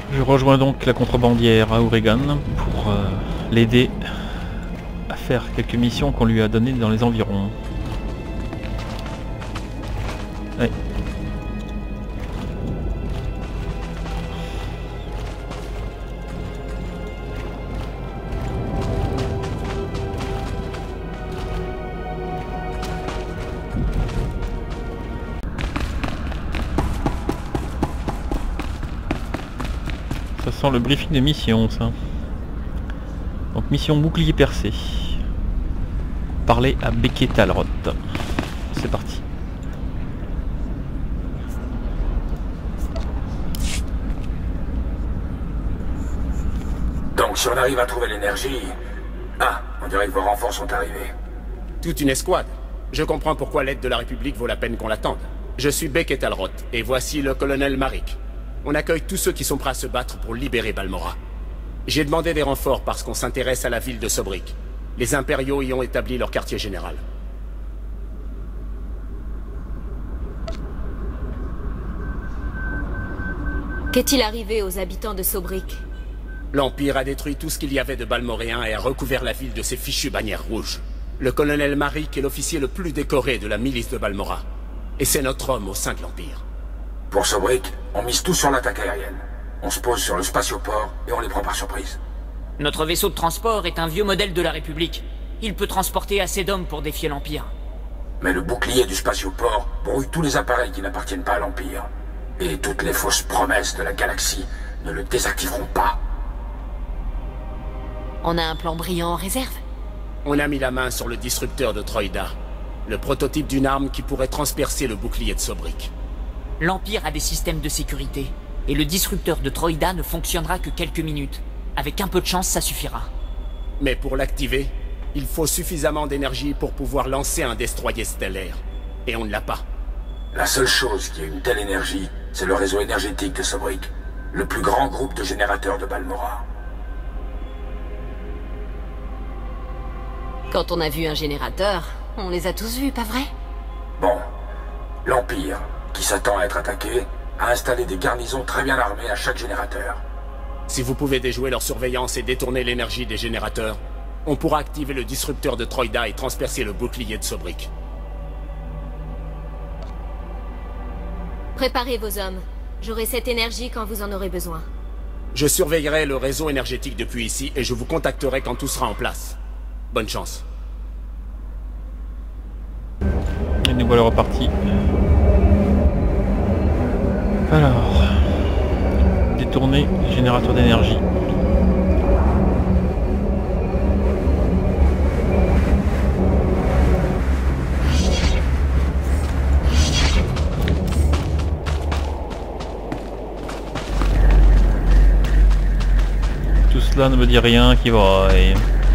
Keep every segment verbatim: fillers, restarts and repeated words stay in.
Je rejoins donc la contrebandière à Oregon pour euh, l'aider à faire quelques missions qu'on lui a données dans les environs. Ouais. Ça sent le briefing de mission, ça. Donc mission bouclier percé. Parler à Beketalrot. C'est parti. Donc si on arrive à trouver l'énergie... Ah, on dirait que vos renforts sont arrivés. Toute une escouade. Je comprends pourquoi l'aide de la République vaut la peine qu'on l'attende. Je suis Beketalrot, et voici le colonel Marik. On accueille tous ceux qui sont prêts à se battre pour libérer Balmora. J'ai demandé des renforts parce qu'on s'intéresse à la ville de Sobrik. Les impériaux y ont établi leur quartier général. Qu'est-il arrivé aux habitants de Sobrik? L'Empire a détruit tout ce qu'il y avait de balmoréen et a recouvert la ville de ses fichues bannières rouges. Le colonel Marik est l'officier le plus décoré de la milice de Balmora. Et c'est notre homme au sein de l'Empire. Pour Sobrik, on mise tout sur l'attaque aérienne. On se pose sur le spatioport et on les prend par surprise. Notre vaisseau de transport est un vieux modèle de la République. Il peut transporter assez d'hommes pour défier l'Empire. Mais le bouclier du spatioport brouille tous les appareils qui n'appartiennent pas à l'Empire. Et toutes les fausses promesses de la galaxie ne le désactiveront pas. On a un plan brillant en réserve. On a mis la main sur le disrupteur de Troïda. Le prototype d'une arme qui pourrait transpercer le bouclier de Sobrik. L'Empire a des systèmes de sécurité. Et le disrupteur de Troïda ne fonctionnera que quelques minutes. Avec un peu de chance, ça suffira. Mais pour l'activer, il faut suffisamment d'énergie pour pouvoir lancer un destroyer stellaire. Et on ne l'a pas. La seule chose qui a une telle énergie, c'est le réseau énergétique de Sobrik. Le plus grand groupe de générateurs de Balmora. Quand on a vu un générateur, on les a tous vus, pas vrai? Bon, l'Empire, qui s'attend à être attaqué, a installé des garnisons très bien armées à chaque générateur. Si vous pouvez déjouer leur surveillance et détourner l'énergie des générateurs, on pourra activer le disrupteur de Troïda et transpercer le bouclier de Sobrik. Préparez vos hommes. J'aurai cette énergie quand vous en aurez besoin. Je surveillerai le réseau énergétique depuis ici et je vous contacterai quand tout sera en place. Bonne chance. Et nous voilà repartis. Alors, détourner les générateurs d'énergie. Tout cela ne me dit rien qui va. Et...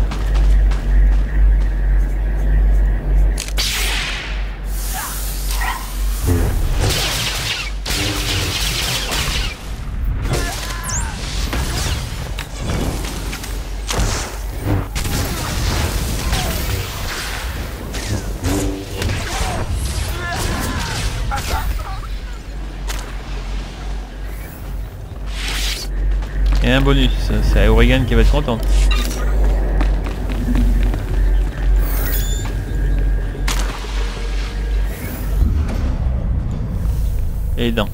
Et un bonus, c'est Oregon qui va être contente. Et les dents.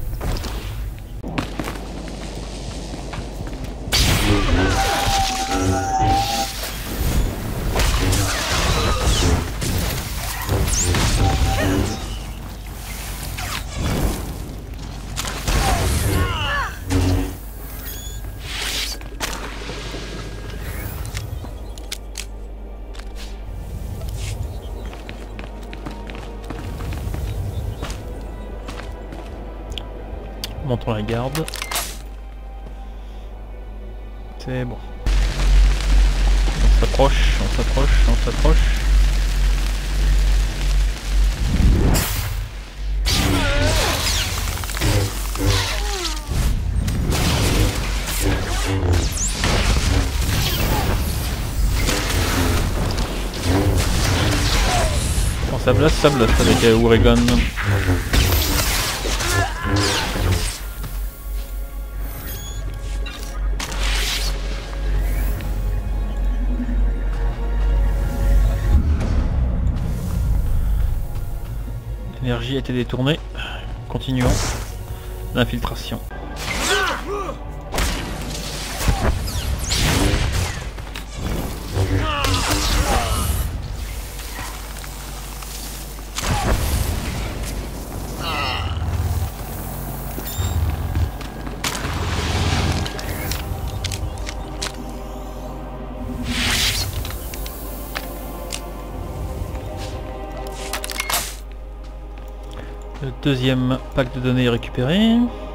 Montons la garde. C'est bon. On s'approche, on s'approche, on s'approche. Quand ça blesse, ça blesse avec euh, Oregon. L'énergie a été détournée. Continuons l'infiltration. Le deuxième pack de données est récupéré.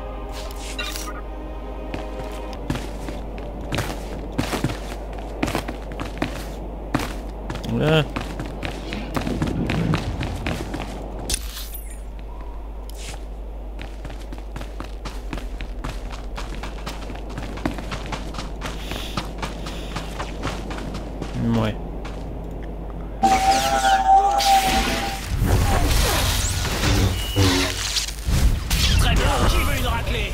Voilà. Ouais. Très bien, qui veut une raclée?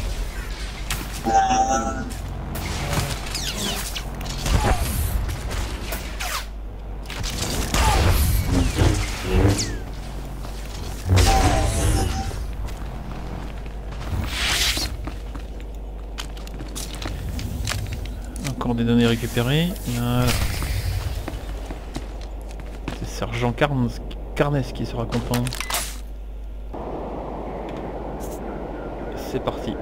Encore des données récupérées. Voilà. C'est Sergent Carnes, Carnes qui sera content. C'est parti.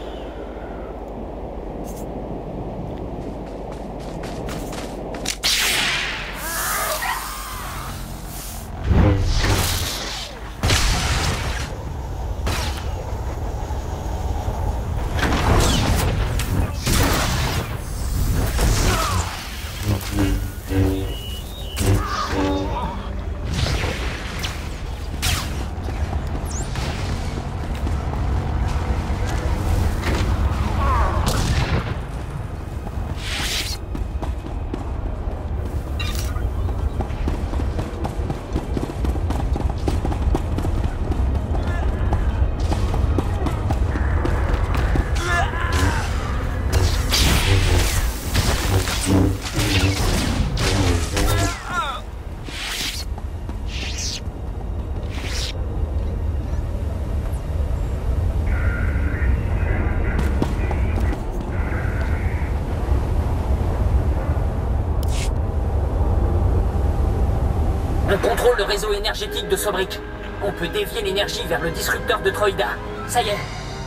On contrôle le réseau énergétique de Sobrik. On peut dévier l'énergie vers le disrupteur de Troïda. Ça y est.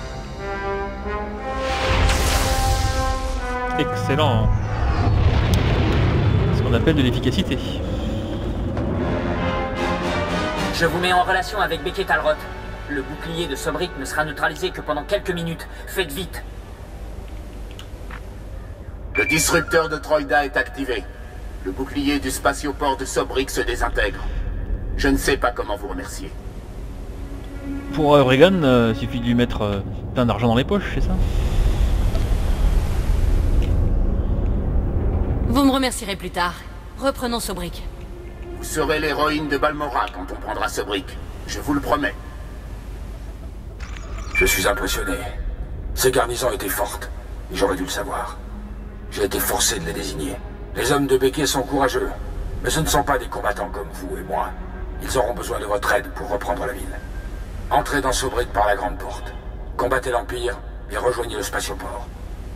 Excellent. Ce qu'on appelle de l'efficacité. Je vous mets en relation avec Beckett Alroth. Le bouclier de Sobrik ne sera neutralisé que pendant quelques minutes. Faites vite. Le disrupteur de Troïda est activé. Le bouclier du spatioport de Sobrik se désintègre. Je ne sais pas comment vous remercier. Pour euh, Reagan, euh, il suffit de lui mettre euh, plein d'argent dans les poches, c'est ça? Vous me remercierez plus tard. Reprenons Sobrik. Vous serez l'héroïne de Balmora quand on prendra Sobrik. Je vous le promets. Je suis impressionné. Ces garnisons étaient fortes, et j'aurais dû le savoir. J'ai été forcé de les désigner. Les hommes de Beckett sont courageux, mais ce ne sont pas des combattants comme vous et moi. Ils auront besoin de votre aide pour reprendre la ville. Entrez dans Sobrik par la grande porte. Combattez l'Empire et rejoignez le spatioport.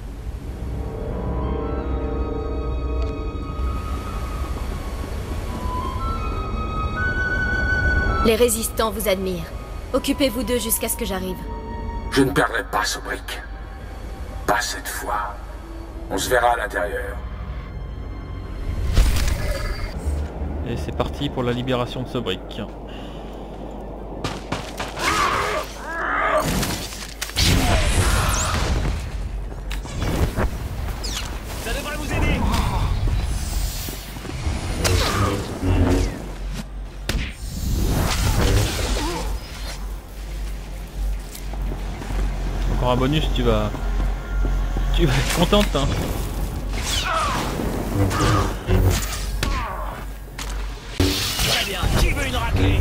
Les résistants vous admirent. Occupez-vous d'eux jusqu'à ce que j'arrive. Je ne perdrai pas Sobrik. Pas cette fois. On se verra à l'intérieur. Et c'est parti pour la libération de Sobrik. Ça devrait vous aider. Encore un bonus, tu vas... Tu vas être contente, hein. Très bien, qui veut une raclée?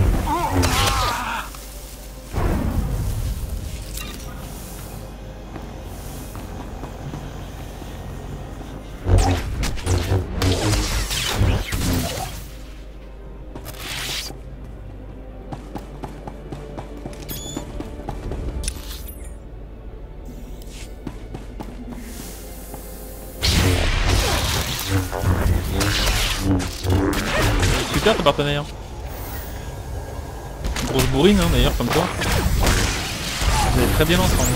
Super ton partenaire. Grosse bourrine hein, d'ailleurs comme toi. Vous allez très bien ensemble.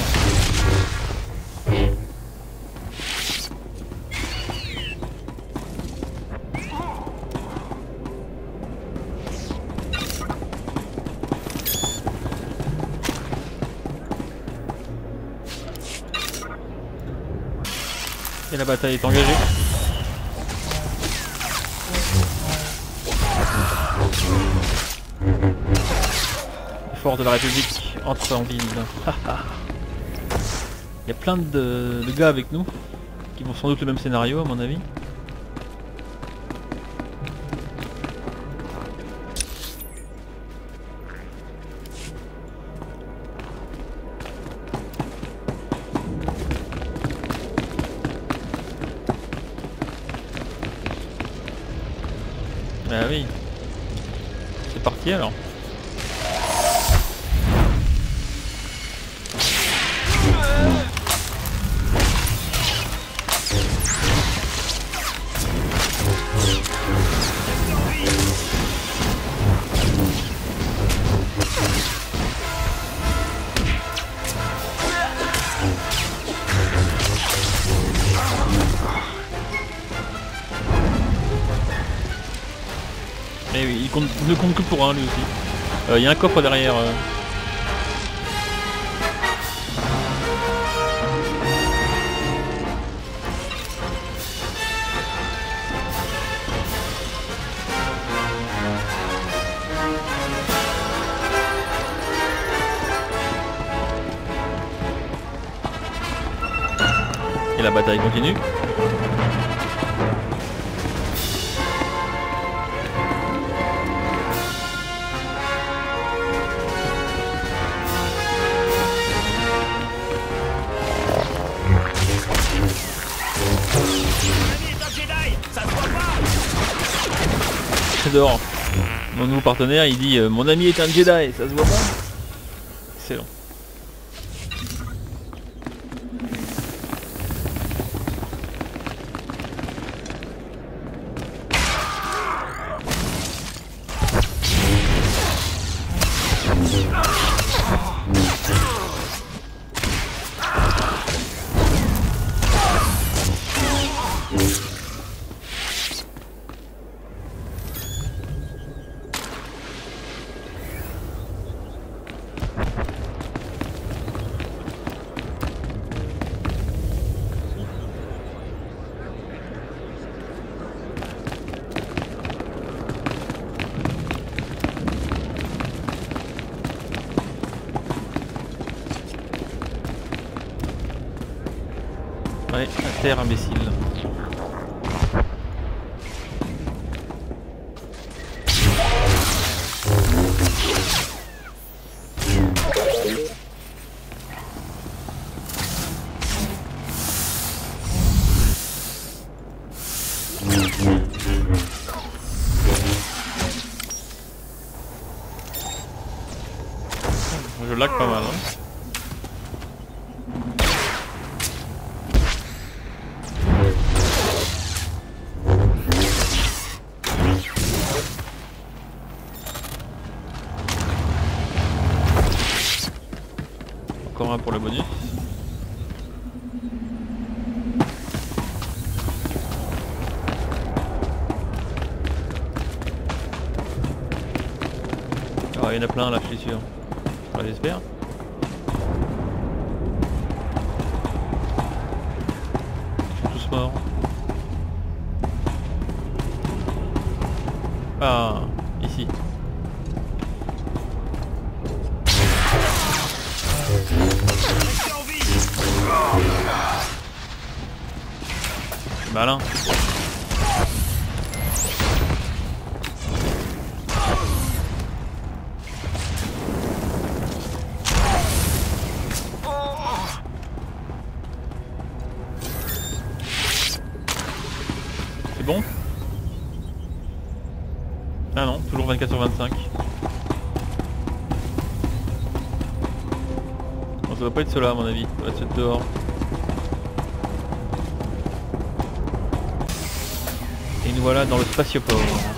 Et la bataille est engagée. Les forces de la République entrent en ville. Il y a plein de, de gars avec nous qui vont sans doute le même scénario à mon avis. Ah oui. C'est parti alors. Mais oui, il, compte, il ne compte que pour un lui aussi. Il euh, y a un coffre derrière. Euh... Et la bataille continue. J'adore. Mon nouveau partenaire il dit euh, mon ami est un Jedi, ça se voit pas. Excellent. Ouais, à terre imbécile. Je lag pas mal hein. Encore un pour le bonus. Oh, il y en a plein là, je suis sûr. Enfin, j'espère. Ils sont tous morts. Ah, ici. Malin. C'est bon? Ah non, toujours vingt-quatre sur vingt-cinq. Bon, ça doit pas être cela à mon avis, ça va être ceux de dehors. Et une nous voilà dans le spatioport.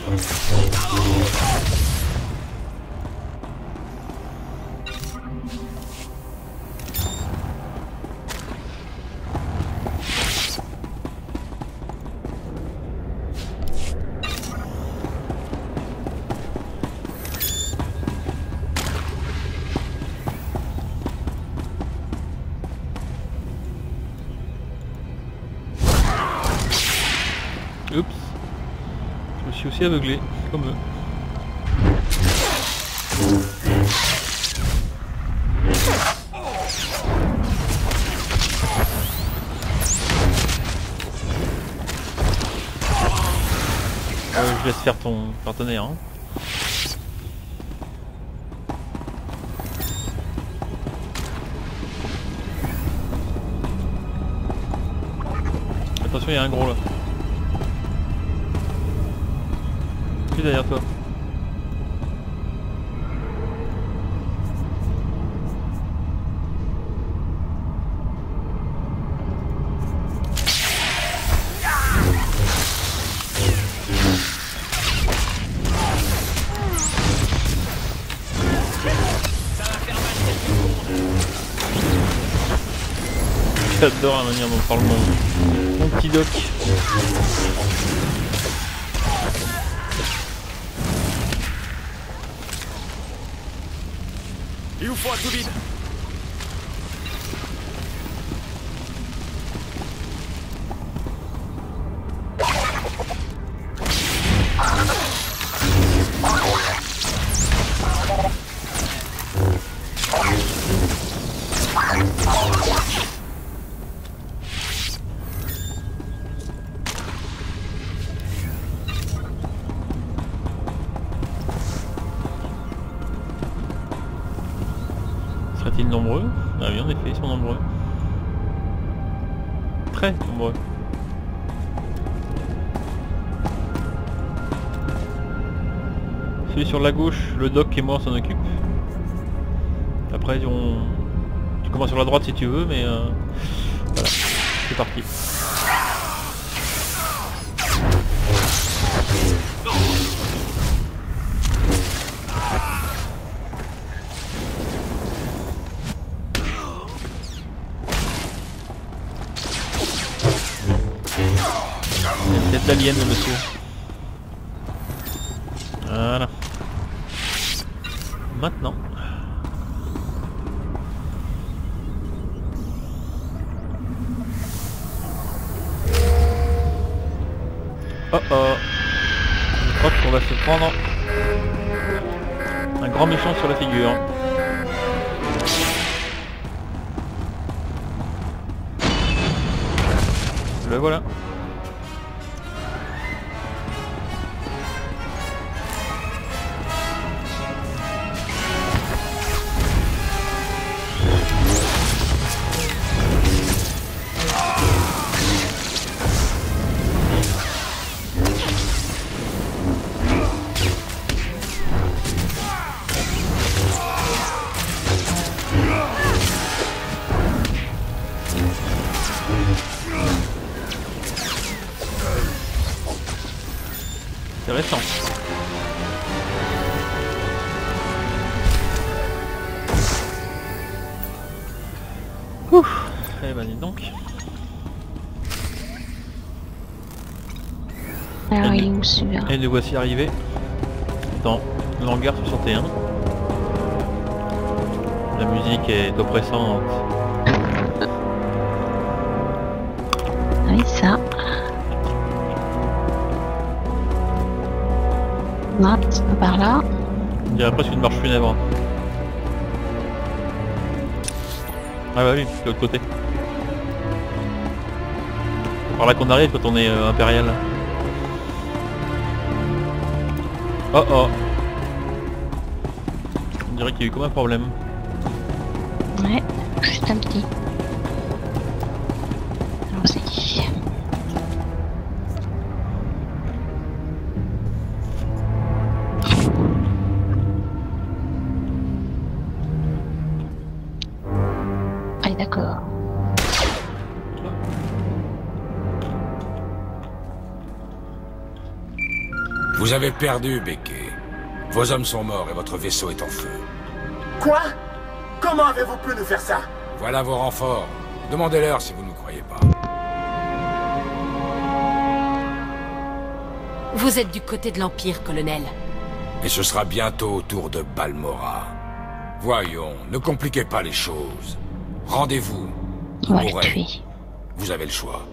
Oups, je me suis aussi aveuglé, comme eux. Euh, je laisse faire ton partenaire. Hein. Attention, il y a un gros là. Plus derrière toi. J'adore la manière dont parle mon, mon petit doc. Il nous faut un tout vide. Seraient-ils nombreux? Ah oui, en effet, ils sont nombreux. Très nombreux. Celui sur la gauche, le doc qui est mort s'en occupe. Après, on... tu commences sur la droite si tu veux, mais euh... voilà, c'est parti. C'est d'alien le monsieur. Voilà. Maintenant. Oh oh. Je crois qu'on va se prendre un grand méchant sur la figure. Le voilà. C'est récent. Ouf. Eh ben dis donc. Alors et il est nous, où celui-là? Et nous voici arrivés dans l'hangar soixante et un. La musique est oppressante. Oui, ça. Non, c'est pas par là. On dirait presque une marche funèbre. Ah bah oui, c'est de l'autre côté. C'est par là qu'on arrive quand on est euh, impérial. Oh oh. On dirait qu'il y a eu comme un problème. Ouais, juste un petit. Allons-y. Allez, d'accord. Vous avez perdu, Beckett. Vos hommes sont morts et votre vaisseau est en feu. Quoi? Comment avez-vous pu nous faire ça? Voilà vos renforts. Demandez-leur si vous ne croyez pas. Vous êtes du côté de l'Empire, colonel. Et ce sera bientôt au tour de Balmorra. Voyons, ne compliquez pas les choses. Rendez-vous. On va Ou le rêve. tuer. Vous avez le choix.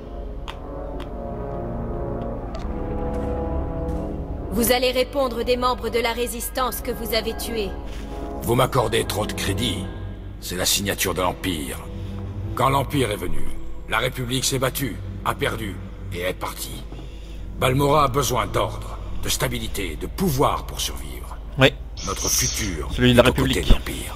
Vous allez répondre des membres de la Résistance que vous avez tués. Vous m'accordez trop de crédit. C'est la signature de l'Empire. Quand l'Empire est venu, la République s'est battue, a perdu et est partie. Balmorra a besoin d'ordre, de stabilité, de pouvoir pour survivre. Oui. Notre futur Celui de la est aux côtés République. de l'Empire.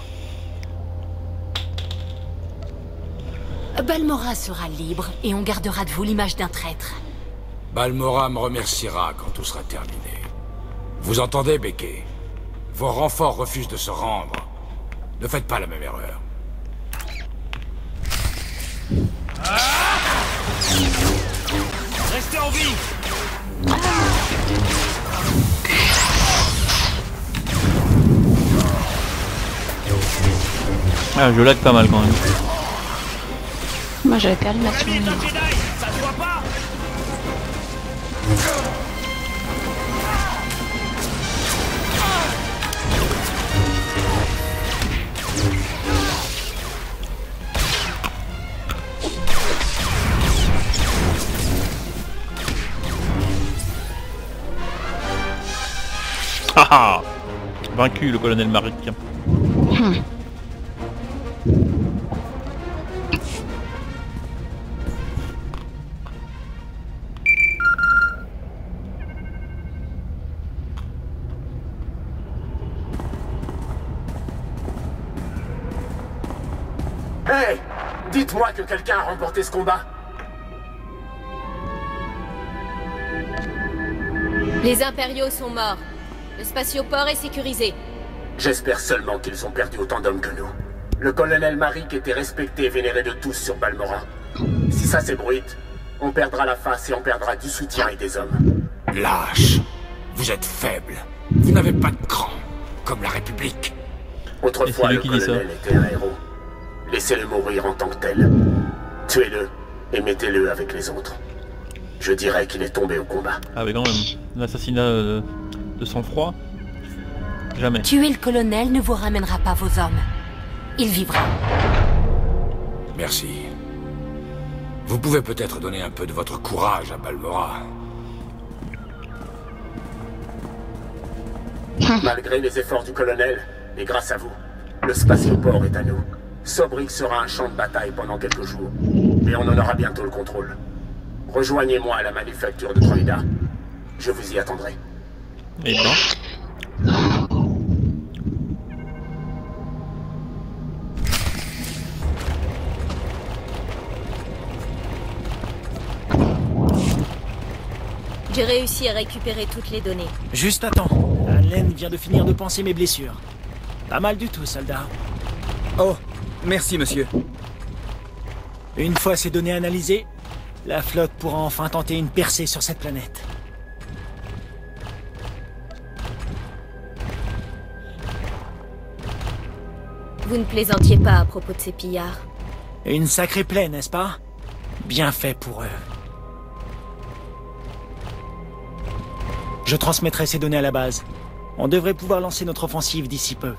Balmorra sera libre et on gardera de vous l'image d'un traître. Balmorra me remerciera quand tout sera terminé. Vous entendez, Beckett? Vos renforts refusent de se rendre. Ne faites pas la même erreur. Restez en vie. Ah, je lag pas mal quand même. Moi j'avais perdu ma Allez, souris. un Jedi, ça se voit pas. Ah ah. Vaincu le colonel Maric. Hey! Dites-moi que quelqu'un a remporté ce combat. Les impériaux sont morts. Le spatioport est sécurisé. J'espère seulement qu'ils ont perdu autant d'hommes que nous. Le colonel Maric était respecté et vénéré de tous sur Balmorra. Si ça s'ébruite, on perdra la face et on perdra du soutien et des hommes. Lâche. Vous êtes faible. Vous n'avez pas de cran, comme la République. Autrefois, Et le c'est lui qui dit colonel était un héros. Laissez-le mourir en tant que tel. Tuez-le et mettez-le avec les autres. Je dirais qu'il est tombé au combat. Ah mais quand même, l'assassinat euh, de sang-froid. Jamais. Tuer le colonel ne vous ramènera pas vos hommes. Il vivra. Merci. Vous pouvez peut-être donner un peu de votre courage à Balmorra. Malgré les efforts du colonel, et grâce à vous, le spatioport est à nous. Sobrik sera un champ de bataille pendant quelques jours, mais on en aura bientôt le contrôle. Rejoignez-moi à la manufacture de Troïda. Je vous y attendrai. Et ben. J'ai réussi à récupérer toutes les données. Juste attends. Allen vient de finir de panser mes blessures. Pas mal du tout, soldat. Oh, merci, monsieur. Une fois ces données analysées, la flotte pourra enfin tenter une percée sur cette planète. Vous ne plaisantiez pas à propos de ces pillards. Une sacrée plaie, n'est-ce pas? Bien fait pour eux. Je transmettrai ces données à la base. On devrait pouvoir lancer notre offensive d'ici peu.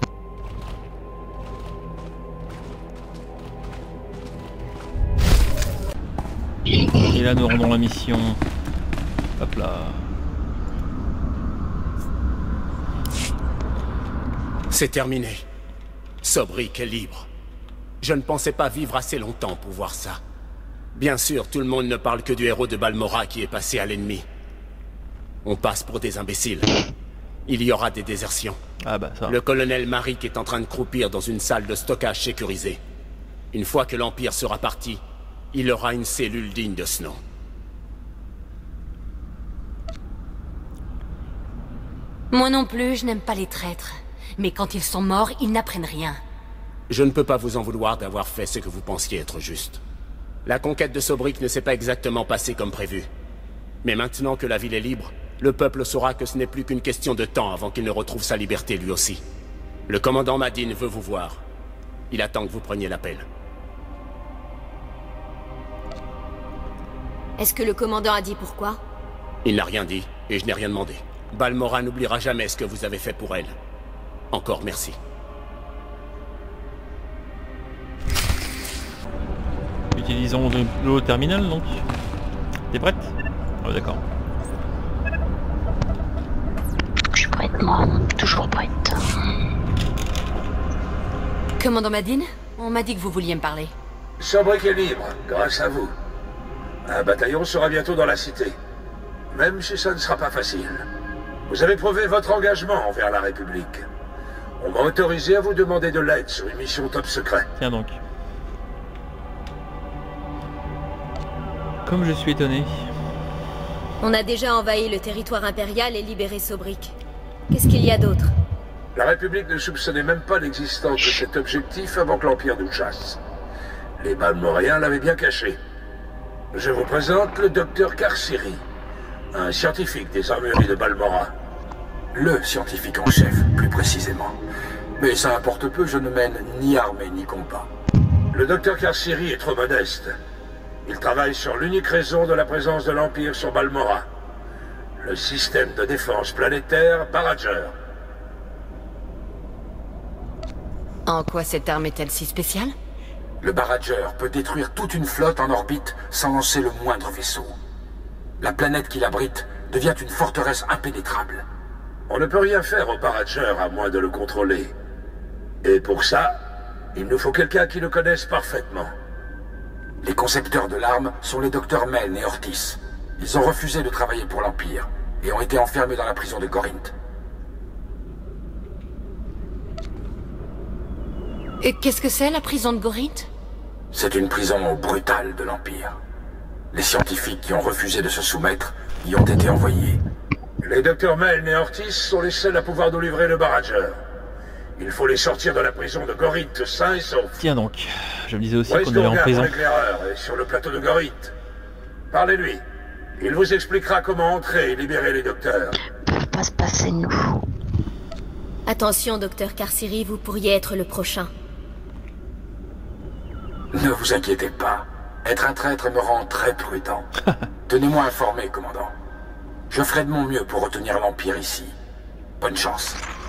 Et là nous rendons la mission. Hop là. C'est terminé. Sobrik est libre. Je ne pensais pas vivre assez longtemps pour voir ça. Bien sûr, tout le monde ne parle que du héros de Balmorra qui est passé à l'ennemi. On passe pour des imbéciles. Il y aura des désertions. Ah bah ça. Le colonel Maric est en train de croupir dans une salle de stockage sécurisée. Une fois que l'Empire sera parti, il aura une cellule digne de ce nom. Moi non plus, je n'aime pas les traîtres. Mais quand ils sont morts, ils n'apprennent rien. Je ne peux pas vous en vouloir d'avoir fait ce que vous pensiez être juste. La conquête de Sobrik ne s'est pas exactement passée comme prévu. Mais maintenant que la ville est libre, Le peuple saura que ce n'est plus qu'une question de temps avant qu'il ne retrouve sa liberté lui aussi. Le commandant Madine veut vous voir. Il attend que vous preniez l'appel. Est-ce que le commandant a dit pourquoi? Il n'a rien dit, et je n'ai rien demandé. Balmora n'oubliera jamais ce que vous avez fait pour elle. Encore merci. Utilisons de l'eau terminal donc. T'es prête? Ah, d'accord. Je suis prête, moi. Toujours prête. Commandant Madine, on m'a dit que vous vouliez me parler. Sobre et libre, grâce à vous. Un bataillon sera bientôt dans la cité. Même si ça ne sera pas facile. Vous avez prouvé votre engagement envers la République. On m'a autorisé à vous demander de l'aide sur une mission top secret. Tiens donc. Comme je suis étonné. On a déjà envahi le territoire impérial et libéré Sobrik. Qu'est-ce qu'il y a d'autre? La République ne soupçonnait même pas l'existence de cet objectif avant que l'Empire nous chasse. Les Balmoréens l'avaient bien caché. Je vous présente le docteur Karsiri, un scientifique des armureries de Balmora. Le scientifique en chef, plus précisément. Mais ça importe peu, je ne mène ni armée ni combat. Le docteur Karsiri est trop modeste. Il travaille sur l'unique raison de la présence de l'Empire sur Balmora. Le système de défense planétaire Barrager. En quoi cette arme est-elle si spéciale? Le Barrager peut détruire toute une flotte en orbite sans lancer le moindre vaisseau. La planète qu'il abrite devient une forteresse impénétrable. On ne peut rien faire au Barrager à moins de le contrôler. Et pour ça, il nous faut quelqu'un qui le connaisse parfaitement. Les concepteurs de l'arme sont les docteurs Meln et Ortis. Ils ont refusé de travailler pour l'Empire et ont été enfermés dans la prison de Gorint. Et qu'est-ce que c'est, la prison de Gorint? C'est une prison brutale de l'Empire. Les scientifiques qui ont refusé de se soumettre y ont été envoyés. Les docteurs Meln et Ortis sont les seuls à pouvoir nous livrer le Barrager. Il faut les sortir de la prison de Gorint sains et saufs. Tiens donc, je me disais aussi qu'on allait en prison. L'éclaireur est sur le plateau de Gorint. Parlez-lui. Il vous expliquera comment entrer et libérer les docteurs. Ils peuvent pas se passer de nous. Attention, docteur Karsiri, vous pourriez être le prochain. Ne vous inquiétez pas. Être un traître me rend très prudent. Tenez-moi informé, commandant. Je ferai de mon mieux pour retenir l'Empire ici. Bonne chance.